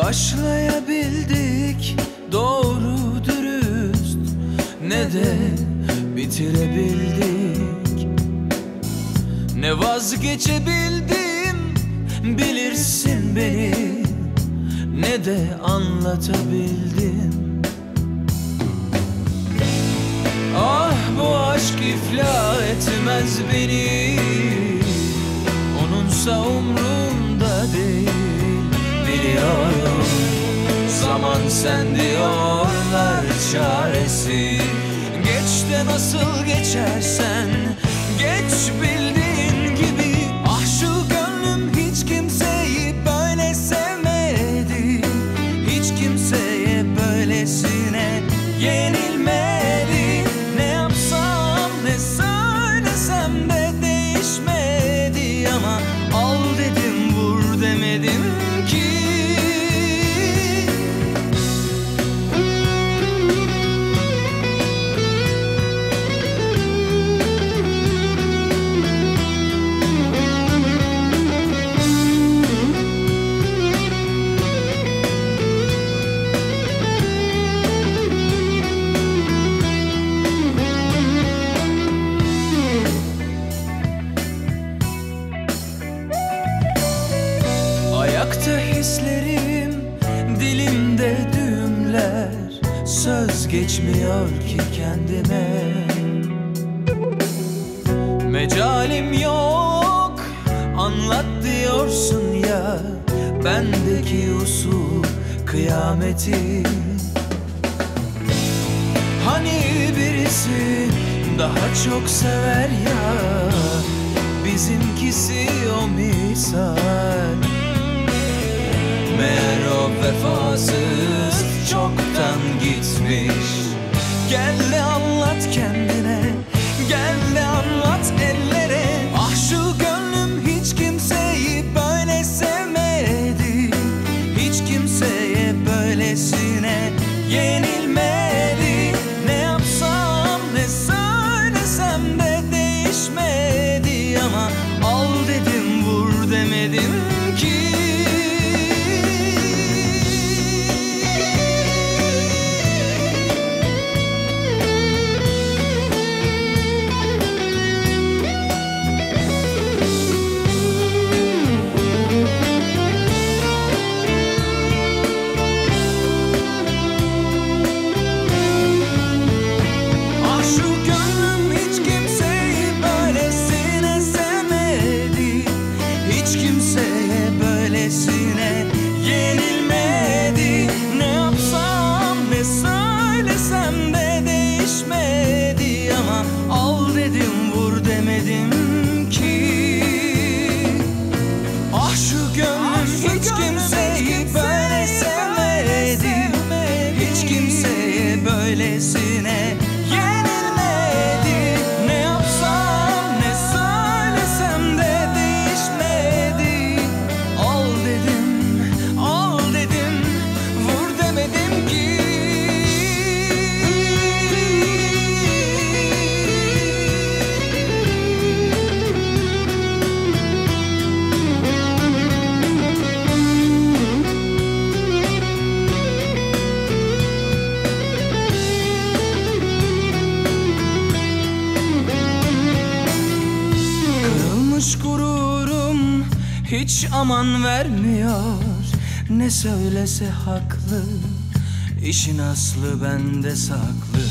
başlayabildik doğru dürüst, ne de bitirebildik. Ne vazgeçebildim bilirsin beni, ne de anlatabildim. Ah, bu aşk iflah etmez beni, onunsa umrumda değil. Biliyorum, zaman sen diyorlar çaresi. Geç de nasıl geçersen geç, bildiğin gibi. Ah, şu gönlüm hiç kimseyi böyle sevmedi, hiç kimseye böylesine yenilmedi. Ne yapsam ne söylesem de değişmedi. Ama al dedim, vur demedim ki. Ayakta hislerim, dilimde düğümler, söz geçmiyor ki kendime. Mecalim yok, anlat diyorsun ya, bendeki usul kıyameti. Hani birisi daha çok sever ya, bizimkisi o misal. Meğer o vefasız çoktan gitmiş. Gel de anlat kendine, gel de anlat ellere. Ah, şu gönlüm hiç kimseyi böyle sevmedi, hiç kimseye böylesine yenilmedi. Ne yapsam ne söylesem de değişmedi. Ama al dedim, vur demedim ki. Böylesine yenilmedi. Ne yapsam ne söylesem de değişmedi. Al dedim, al dedim, vur demedim ki. Gururum hiç aman vermiyor, ne söylese haklı, işin aslı bende saklı.